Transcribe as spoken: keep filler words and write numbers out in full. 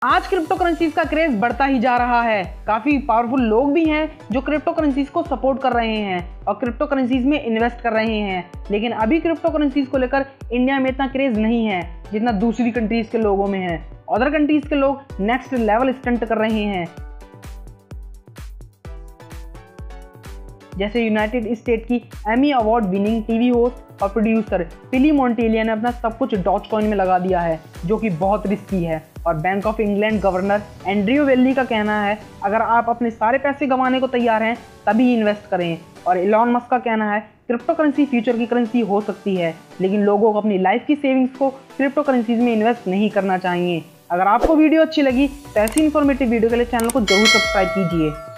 आज crypto currencies का craze बढ़ता ही जा रहा है। काफी पावरफुल लोग भी हैं जो क्रिप्टो करेंसीज को सपोर्ट कर रहे हैं और क्रिप्टो करेंसीज में इन्वेस्ट कर रहे हैं। लेकिन अभी क्रिप्टो करेंसीज को लेकर इंडिया में इतना क्रेज नहीं है जितना दूसरी कंट्रीज के लोगों में है। अदर कंट्रीज के लोग नेक्स्ट लेवल स्टंट कर रहे हैं। जैसे यूनाइटेड स्टेट की Emmy award winning TV host और प्रोड्यूसर पिली मोंटेलिया ने अपना सब कुछ डॉज कॉइन में लगा दिया है, जो कि बहुत रिस्की है। और bank of England governor Andrew Bailey का कहना है अगर आप अपने सारे पैसे गंवाने को तैयार हैं तभी इन्वेस्ट करें। और इलॉन मस्क का कहना है क्रिप्टो करेंसी फ्यूचर की करेंसी हो सकती है, लेकिन लोगों को अपनी लाइफ की सेविंग्स को क्रिप्टो करेंसीज में इन्वेस्ट नहीं करना चाहिए। अगर आपको वीडियो अच्छी लगी तो ऐसी इन्फॉर्मेटिव वीडियो के लिए चैनल को जरूर सब्सक्राइब कीजिए।